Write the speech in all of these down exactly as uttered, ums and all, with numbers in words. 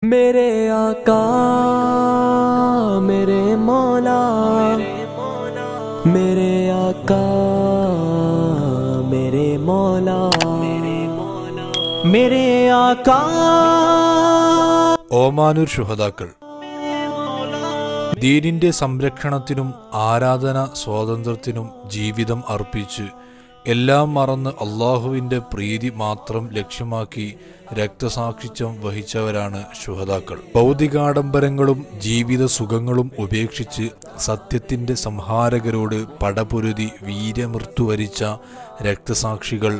मेरे आका मेरे मौला मेरे आका मेरे मौला मेरे आका ഓമാനൂർ ശുഹദാക്കൾ ദീനിന്റെ സംരക്ഷണത്തിനും ആരാധന സ്വാതന്ത്ര്യത്തിനും ജീവിതം അർപ്പിച്ച് എല്ലാം മറന്ന് അള്ളാഹുവിന്റെ പ്രീതി മാത്രം ലക്ഷ്യമാക്കി രക്തസാക്ഷിത്വം വഹിച്ചവരാണ് ശുഹദാക്കൾ. ഭൗതികാഡംബരങ്ങളും ജീവിത സുഖങ്ങളും ഉപേക്ഷിച്ച് സത്യത്തിന്റെ സംഹാരകരോട് പടപൊരുതി വീരമൃത്യു വരിച്ച രക്തസാക്ഷികൾ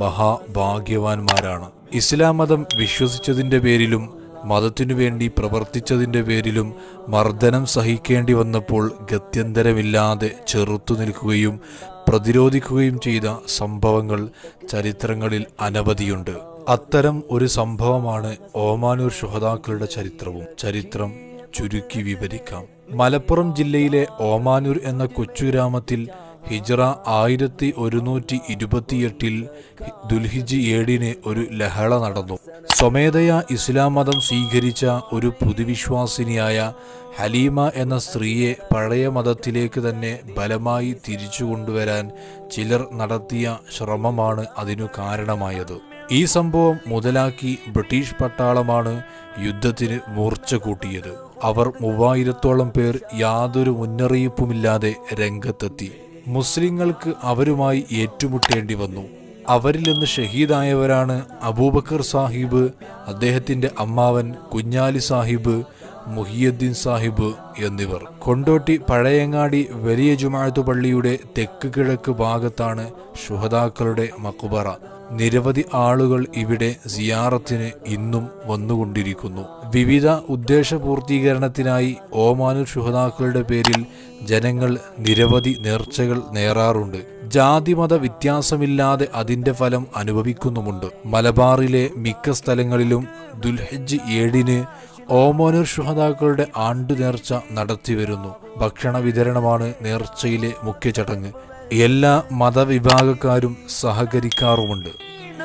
മഹാഭാഗ്യവാന്മാരാണ്. ഇസ്ലാം മതം വിശ്വസിച്ചതിന്റെ പേരിലും മതത്തിനു വേണ്ടി പ്രവർത്തിച്ചതിന്റെ പേരിലും മർദ്ദനം സഹിക്കേണ്ടി വന്നപ്പോൾ ഗത്യന്തരമില്ലാതെ ചെറുത്തു നിൽക്കുകയും പ്രതിരോധിക്കുകയും ചെയ്ത സംഭവങ്ങൾ ചരിത്രങ്ങളിൽ അനവധിയുണ്ട്. അത്തരം ഒരു സംഭവമാണ് ഓമാനൂർ ശുഹദാക്കളുടെ ചരിത്രവും. ചരിത്രം ചുരുക്കി വിവരിക്കാം. മലപ്പുറം ജില്ലയിലെ ഓമാനൂർ എന്ന കൊച്ചു ഗ്രാമത്തിൽ ഹിജ്റ ആയിരത്തി ഒരുന്നൂറ്റി ഇരുപത്തിയെട്ടിൽ ദുൽഹിജ് ഏഴിന് ഒരു ലഹള നടന്നു. സ്വമേധയാ ഇസ്ലാം മതം സ്വീകരിച്ച ഒരു പുതുവിശ്വാസിനിയായ ഹലീമ എന്ന സ്ത്രീയെ പഴയ മതത്തിലേക്ക് തന്നെ ബലമായി തിരിച്ചു കൊണ്ടുവരാൻ ചിലർ നടത്തിയ ശ്രമമാണ് അതിനു കാരണമായത്. ഈ സംഭവം മുതലാക്കി ബ്രിട്ടീഷ് പട്ടാളമാണ് യുദ്ധത്തിന് മൂർച്ച കൂട്ടിയത്. അവർ മൂവായിരത്തോളം പേർ യാതൊരു മുന്നറിയിപ്പുമില്ലാതെ രംഗത്തെത്തി. മുസ്ലിങ്ങൾക്ക് അവരുമായി ഏറ്റുമുട്ടേണ്ടി വന്നു. അവരിൽ നിന്ന് ഷഹീദായവരാണ് അബൂബക്കർ സാഹിബ്, അദ്ദേഹത്തിന്റെ അമ്മാവൻ കുഞ്ഞാലി സാഹിബ്, മുഹിയുദ്ദീൻ സാഹിബ് എന്നിവർ. കൊണ്ടോട്ടി പഴയങ്ങാടി വലിയ ജുമാഅത്ത് പള്ളിയുടെ തെക്ക് കിഴക്ക് ഭാഗത്താണ് ശുഹദാക്കളുടെ മഖ്ബറ. നിരവധി ആളുകൾ ഇവിടെ സിയാറത്തിന് ഇന്നും വന്നുകൊണ്ടിരിക്കുന്നു. വിവിധ ഉദ്ദേശപൂർത്തീകരണത്തിനായി ഓമാനൂർ ശുഹദാക്കളുടെ പേരിൽ ജനങ്ങൾ നിരവധി നേർച്ചകൾ നേരാറുണ്ട്. ജാതിമത വ്യത്യാസമില്ലാതെ അതിന്റെ ഫലം അനുഭവിക്കുന്നുമുണ്ട്. മലബാറിലെ മിക്ക സ്ഥലങ്ങളിലും ദുൽഹിജ്ജ് ഏഴിന് ഓമാനൂർ ശുഹദാക്കളുടെ ആണ്ടു നേർച്ച നടത്തിവരുന്നു. ഭക്ഷണ വിതരണമാണ് നേർച്ചയിലെ മുഖ്യ ചടങ്ങ്. എല്ലാ മതവിഭാഗക്കാരും സഹകരിക്കാറുമുണ്ട്.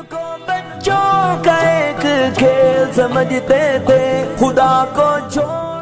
बच्चों का एक खेल समझते थे खुदा को छोड़